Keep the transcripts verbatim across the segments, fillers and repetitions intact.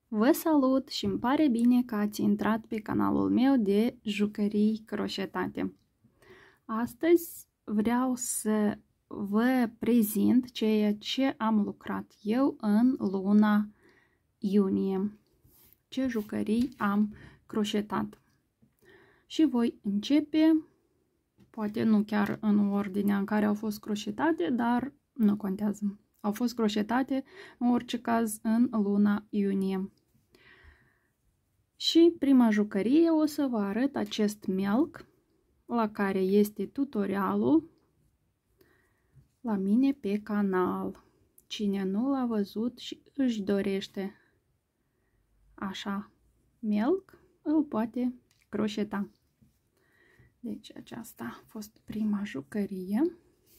Vă salut și îmi pare bine că ați intrat pe canalul meu de jucării croșetate. Astăzi vreau să vă prezint ceea ce am lucrat eu în luna iunie. Ce jucării am croșetat. Și voi începe, poate nu chiar în ordinea în care au fost croșetate, dar nu contează. Au fost croșetate în orice caz în luna iunie. Și prima jucărie o să vă arăt acest melc la care este tutorialul la mine pe canal. Cine nu l-a văzut și își dorește așa melc, îl poate croșeta. Deci aceasta a fost prima jucărie.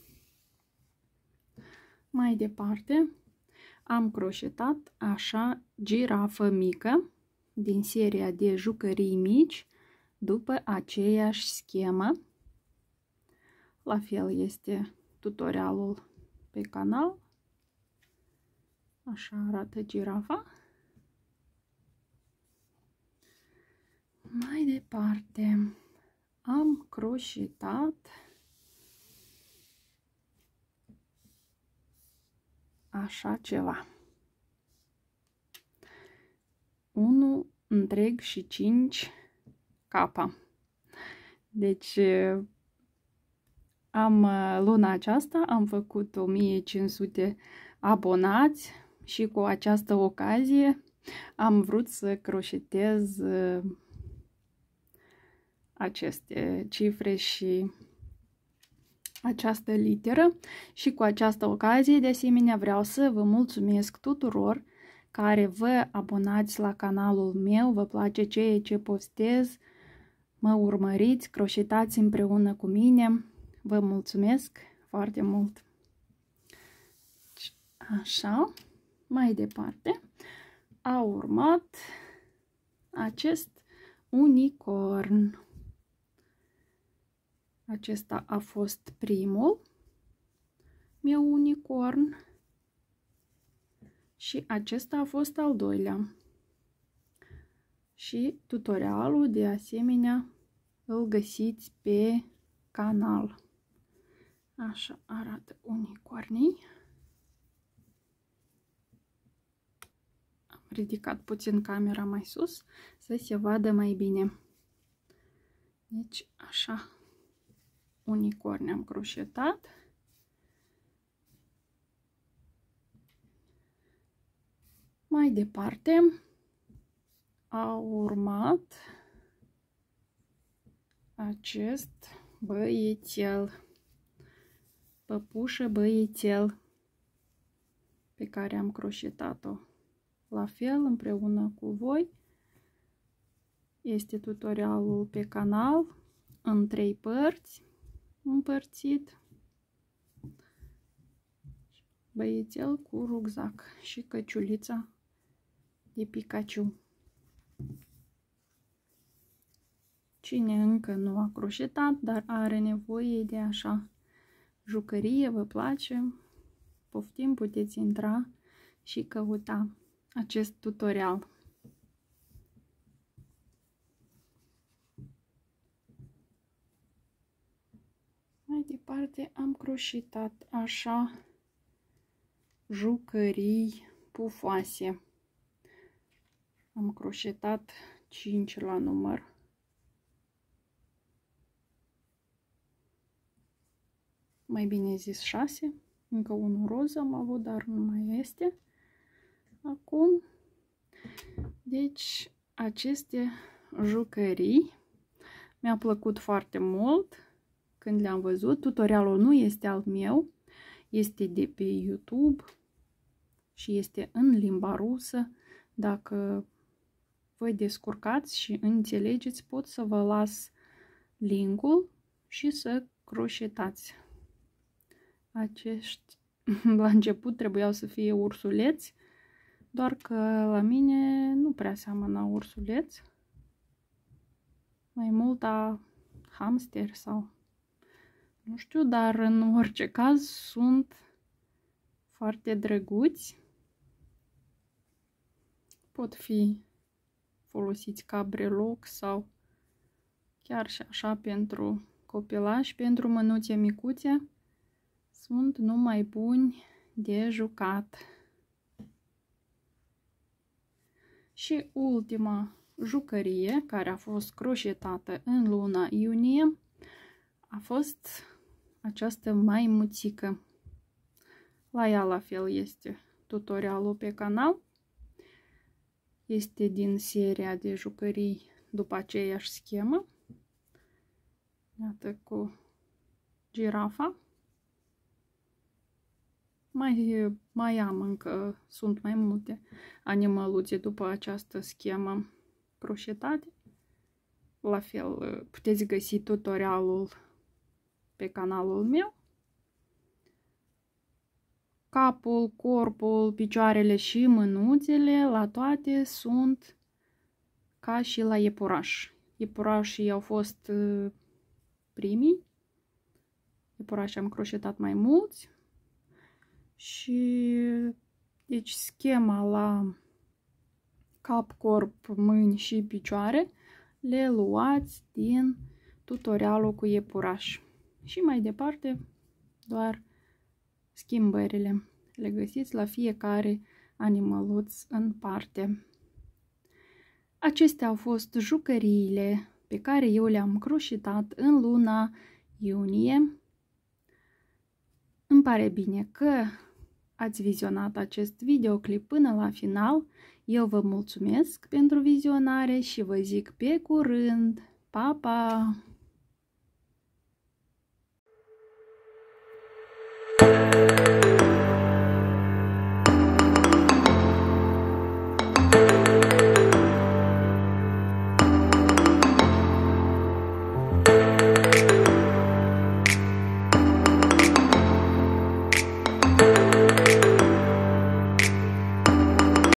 Mai departe am croșetat așa girafă mică din seria de jucării mici după aceeași schemă. La fel este tutorialul pe canal. Așa arată girafa. Mai departe am croșetat așa ceva. unu întreg și cinci capa. Deci am luna aceasta am făcut o mie cinci sute abonați și cu această ocazie am vrut să croșetez aceste cifre și această literă și cu această ocazie de asemenea vreau să vă mulțumesc tuturor care vă abonați la canalul meu, vă place ceea ce postez, mă urmăriți, croșetați împreună cu mine. Vă mulțumesc foarte mult. Așa, mai departe a urmat acest unicorn. Acesta a fost primul meu unicorn și acesta a fost al doilea. Și tutorialul de asemenea îl găsiți pe canal. Așa arată unicornii. Am ridicat puțin camera mai sus să se vadă mai bine. Deci așa unicorni am croșetat. Mai departe a urmat acest băiețel, păpușă băiețel, pe care am croșetat-o la fel împreună cu voi. Este tutorialul pe canal în trei părți împărțit. Băiețel cu rucsac și căciulița de Pikachu. Cine încă nu a croșetat, dar are nevoie de așa jucărie, vă place, poftim, puteți intra și căuta acest tutorial. Mai departe am croșetat așa jucării pufoase. Am croșetat cinci la număr. Mai bine zis șase. Încă unul roz am avut, dar nu mai este acum. Deci aceste jucării mi-a plăcut foarte mult când le-am văzut. Tutorialul nu este al meu, este de pe YouTube și este în limba rusă. Dacă vă descurcați și înțelegeți, pot să vă las linkul și să croșetați. Acești, la început, trebuiau să fie ursuleți, doar că la mine nu prea seamănă ursuleți, mai mult a hamster sau nu știu, dar în orice caz sunt foarte drăguți. pot fi folosiți ca breloc sau chiar și așa pentru copilași, pentru mânuțe micuțe. Sunt numai buni de jucat. Și ultima jucărie care a fost croșetată în luna iunie a fost această maimuțică. La ea la fel este tutorialul pe canal. Este din seria de jucării după aceeași schemă. Iată cu girafa. Mai, mai am încă, sunt mai multe animăluțe după această schemă croșetate. La fel, puteți găsi tutorialul pe canalul meu. Capul, corpul, picioarele și mânuțele, la toate sunt ca și la iepuraș. Iepurașii au fost primii. Iepurașii am croșetat mai mulți. Și deci schema la cap, corp, mâini și picioare le luați din tutorialul cu iepuraș. Și mai departe doar schimbările le găsiți la fiecare animăluț în parte. Acestea au fost jucăriile pe care eu le-am croșetat în luna iunie. Îmi pare bine că ați vizionat acest videoclip până la final. Eu vă mulțumesc pentru vizionare și vă zic pe curând. Pa, pa!